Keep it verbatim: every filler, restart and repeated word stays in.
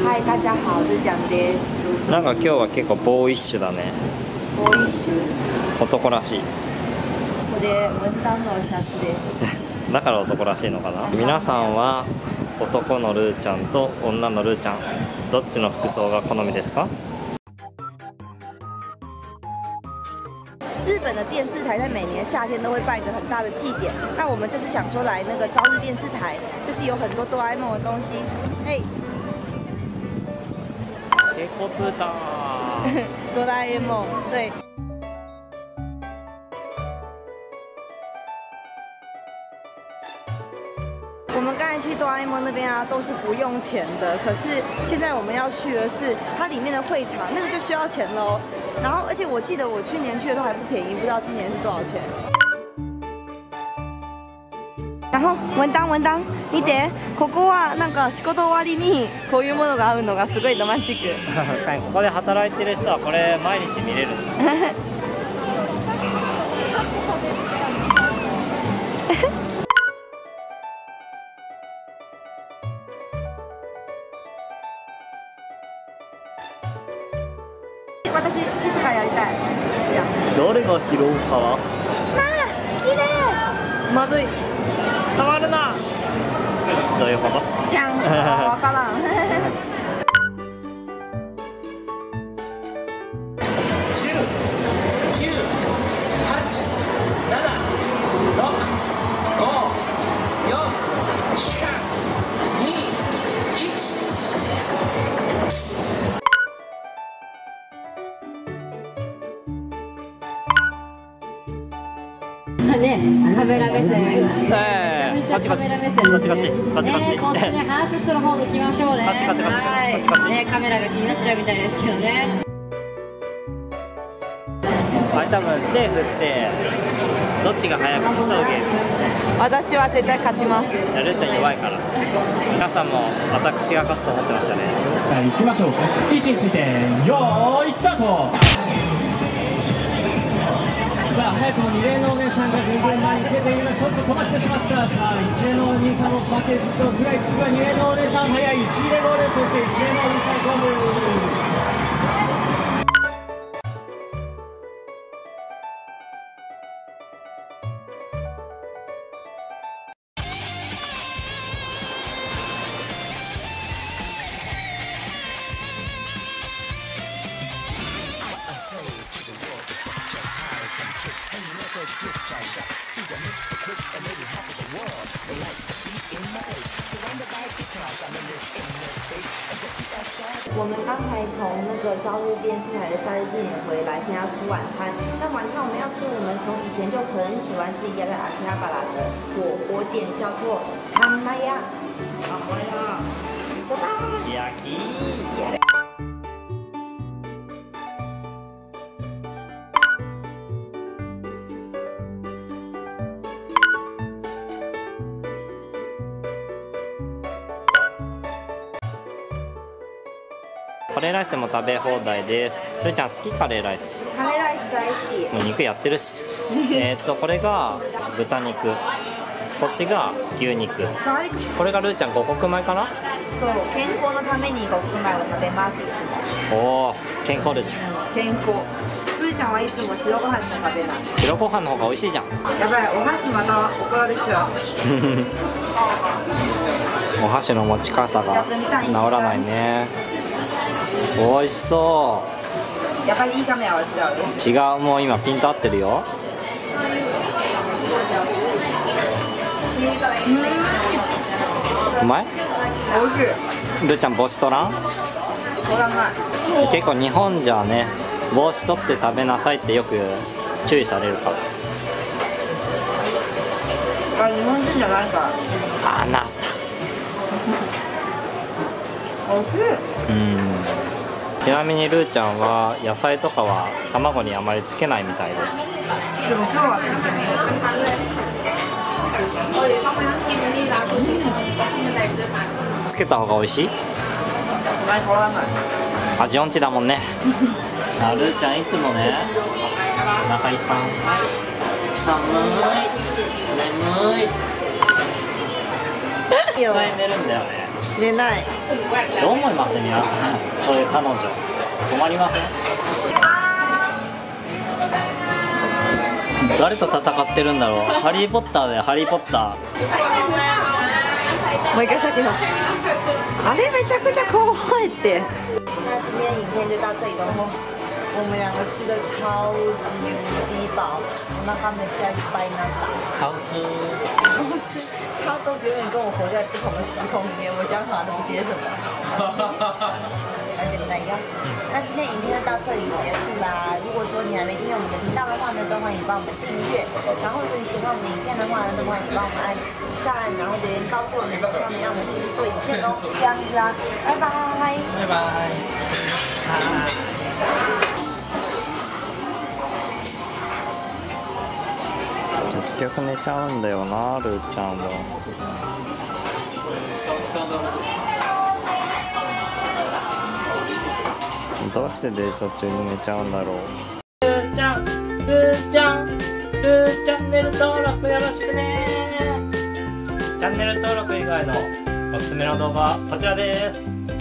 はい、大家好、ルーちゃんです。 なんか今日は結構ボーイッシュだね。 ボーイッシュ。 男らしい。 これ文旦のシャツです。 だから男らしいのかな。皆さんは男のルーちゃんと女のルーちゃん、どっちの服装が好みですか？ 日本的电视台在每年夏天都会办一个很大的祭典，那我们这次想说来那个朝日电视台，就是有很多哆啦 A 梦的东西。嘿， ヘコプター。 哆啦 A 梦，对。我们刚才去哆啦 A 梦那边啊，都是不用钱的。可是现在我们要去的是它里面的会场，那个就需要钱喽。然后，而且我记得我去年去的时候还不便宜，不知道今年是多少钱。然後文旦文旦見て、ここはなんか仕事終わりにこういうものがあるのがすごいロマンチック。 ここで働いてる人はこれ毎日見れる。 私静かやりたい。 どれが拾うかは？ まあ綺麗。まずい。 触るな。どういうこと？ じゃん。わからん。 ね、カメラ目線。 ええ、こっちこっちこっちこっちこっちこっちこっち。 こっちね、ハースストの方に行きましょうね。 こっちこっちこっちこっちこっち。 ね、カメラが気になっちゃうみたいですけどね。 あれ多分手振ってどっちが早く競うゲーム。 私は絶対勝ちます。 ルーちゃん弱いから。皆さんも私が勝つと思ってますよね。 行きましょう。位置についてよーいスタート。さあ早くもにレーンのお姉さんがぐんぐん前に出て今ちょっと止まってしまった。さあいちレーンのお兄さんも負けじとぐらい次はにレーンのお姉さん早い。いちレーンのお姉さん、そしていちレーンのお兄さんゴム。 我们刚才从那个朝日电视台的夏日祭典回来，现在要吃晚餐。那晚餐我们要吃我们从以前就很喜欢吃一家在阿基哈巴拉的火锅店，叫做康玛亚。 康玛亚。 走吧。 焼き。カレーライスも食べ放題です。ルーちゃん好き？カレーライス。 カレーライス大好き。 もう肉やってるし。えっとこれが豚肉、こっちが牛肉。これがルーちゃん五穀米かな？ そう、健康のために五穀米を食べます。いつも。 おお、健康ルーちゃん。 健康。ルーちゃんはいつも白ご飯しか食べない。 白ご飯の方が美味しいじゃん。 やばい、お箸また怒られちゃう。 お箸の持ち方が治らないね。美味しそう。 やっぱりいいカメラは違うよ。違う、もう今ピント合ってるよ。うまい？ おいしい。 ルーちゃん帽子取らん？ 取らない。 結構日本じゃね、帽子取って食べなさいってよく注意されるから。 あ、日本人じゃないから。 あなた。 おいしい。 うん。ちなみにルーちゃんは野菜とかは卵にあまりつけないみたいです。 でも今日はつけてみよう。つけた方が美味しい？味音痴だもんね。あ、ルーちゃんいつもね、お腹いっぱい。寒い、眠い。いっぱい寝るんだよね。 寝ない。 どう思います皆さん、そういう彼女困りません？誰と戦ってるんだろう。ハリー・ポッターだよ、ハリー・ポッター。 もう一回さっきのあれめちゃくちゃ怖いって。那今天影片就到这里了，我们两个吃的超级无敌饱，我那他们下一拜那打。 好吃。 他都永远跟我活在不同的时空里面，我讲啥都不接什么。而且怎样？那今天影片就到这里结束啦。如果说你还没订阅我们的频道的话呢，都欢迎帮我们订阅。然后如果你喜欢我们影片的话呢，都欢迎帮我们按赞，然后留言告诉我们，希望你让我们继续做影片哦。这样子啊，拜拜。 拜拜。結局寝ちゃうんだよな、ルーちゃんは。どうしてデート中に寝ちゃうんだろう。ルーちゃん、ルーちゃん、ルーチャンネル登録よろしくね。チャンネル登録以外のおすすめの動画はこちらです。